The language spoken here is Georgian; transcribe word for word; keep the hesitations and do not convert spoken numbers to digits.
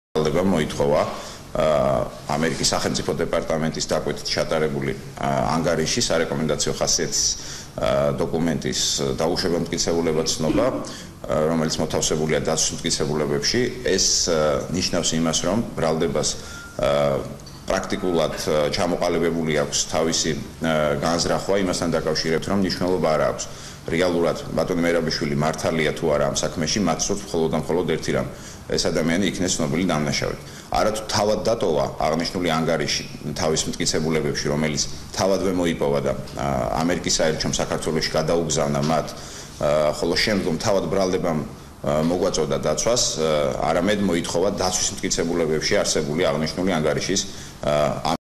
ბრალდებამ მოითხოვა ამერიკის სახელმწიფო დეპარტამენტის დაკვეთით ჩატარებული ანგარიში სარეკომენდაციო ხასიათის დოკუმენტის დაუშვება მტკიცებულება ცნობა, რომელიც მოთავსებულია დაცვის მტკიცებულებებში. ეს ნიშნავს იმას, რომ ბრალდებას პრაქტიკულად ჩამოყალიბებული აქვს თავისი განზრახვა იმასთან დაკავშირებით, რომ მნიშვნელობა არ აქვს. რეალურად ბატონი მერაბიშვილი მართალია თუ არა ამ საქმეში, მათ სურს მხოლოდ და მხოლოდ ერთი რამ, ეს ადამიანი იქნეს ცნობილი დამნაშავედ. არათუ თავად დატოვა აღნიშნული ანგარიში თავის მტკიცებულებებში, რომელიც თავადვე მოიპოვა და ამერიკის საელჩომ საქართველოში გადაუგზავნა მათ, ხოლო შემდგომ თავად ბრალდებამ მოგვაწოდა დაცვას, არამედ მოითხოვა დაცვის მტკიცებულებებში არსებული აღნიშნული ანგარიშის